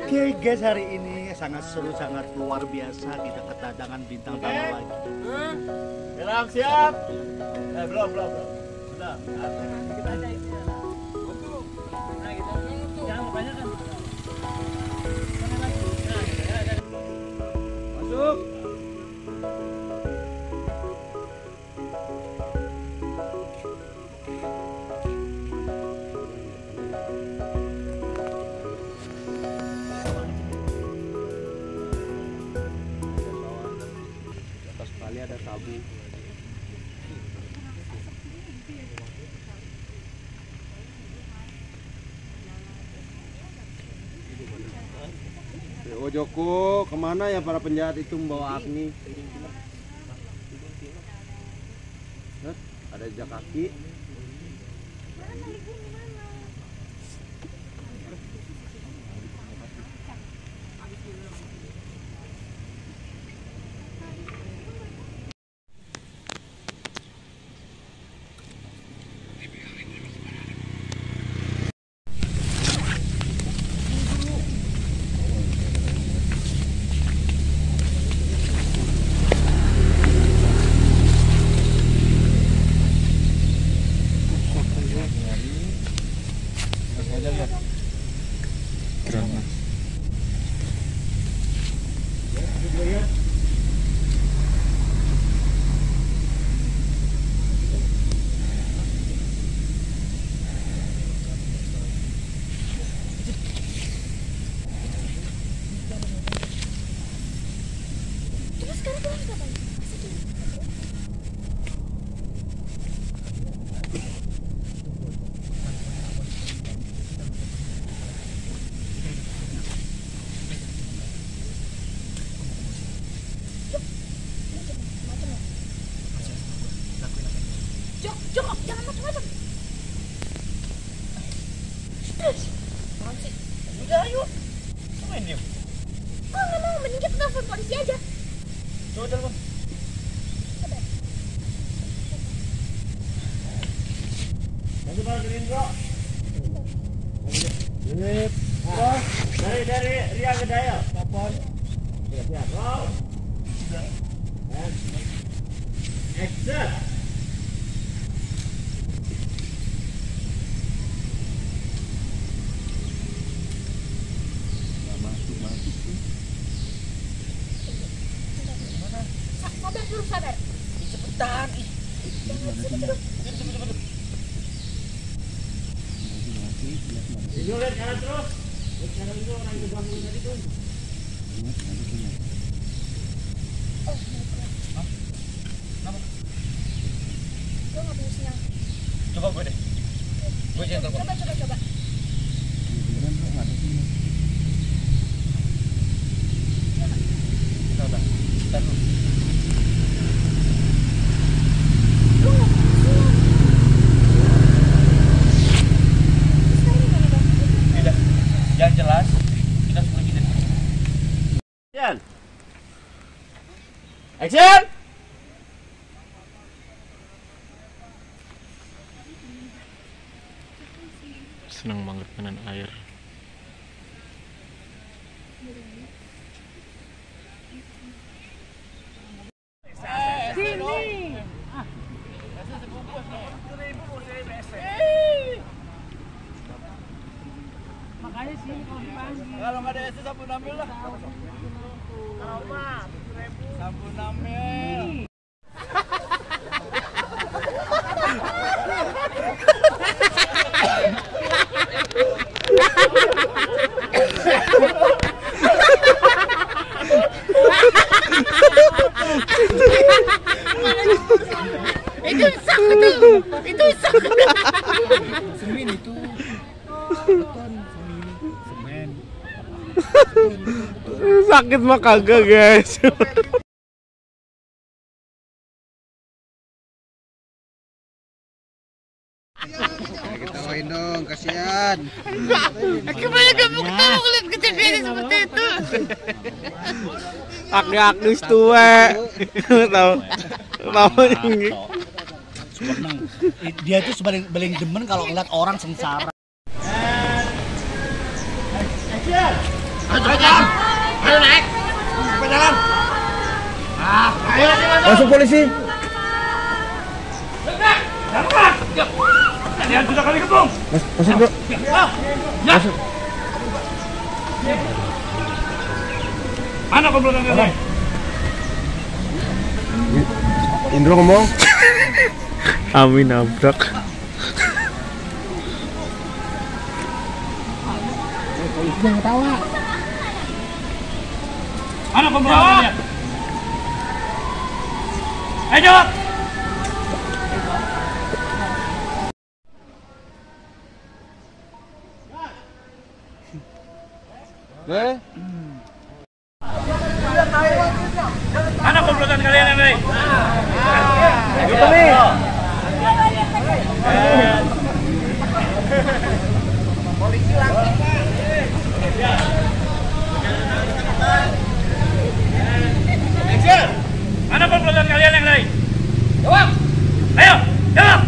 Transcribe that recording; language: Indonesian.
Oke guys, hari ini sangat seru, sangat luar biasa. Kita kedatangan bintang tamu lagi. Bilang siap. Belum. Sudah. Kita aja ini. Nah, kita jangan kebanyakan. Masuk. Kali ada sabu. Oh Joko, kemana ya para penjahat itu membawa Agni? Ada jejak kaki. Jok, jangan macam-macam. Udah ayo. Main dia. Oh nggak mau, mending kita telepon polisi aja. Coba telepon. Masuk balik Indro. Dari Ria ke Daya. Telepon. Siap. Roll. Action. Sabar. Cepetan. Cepet. Lihat kanan terus. Lihat kanan itu orang yang bangun tadi tuh. Kenapa? Gue nggak punya sinyal. Coba gue deh. Gue jangan telepon. Coba. Bentar dulu. Yang jelas kita harus pergi dari sini. Action! Senang banget mainan air. Makanya sih kalau dipanggil. Kalau nggak ada es sabun ambil lah. Sabun ambil. Itu sak tuh. Itu sak. Semen itu. Beton, semen. Sakit mah kagak guys. Ketawain dong, kasihan. Gimana kamu ketawa ngeliat kejadian seperti itu? Akni-aknis tua. Tahu. Tahu. Seneng. Dia tuh paling demen kalau ngeliat orang sengsara. Action! Ayo naik. Cepat jalan. Masuk polisi. Kalian sudah kami kepung. Masuk bro. Masuk. Mana komplotan kalian? Indro ngomong. Amin nabrak. Mana komplotan kalian? Ayo jawab. Mana komplotan kalian yang baik? Itu nih. Mana komplotan kalian yang lain? Jawab! Ayo, jawab!